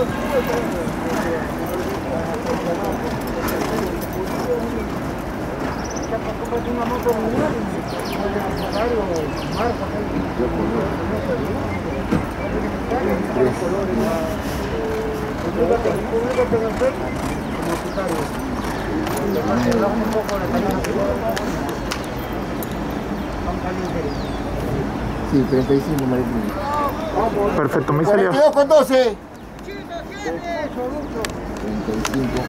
Una moto mundial Sí, 35 maletines. Perfecto, me salió. 42 con 12. 35.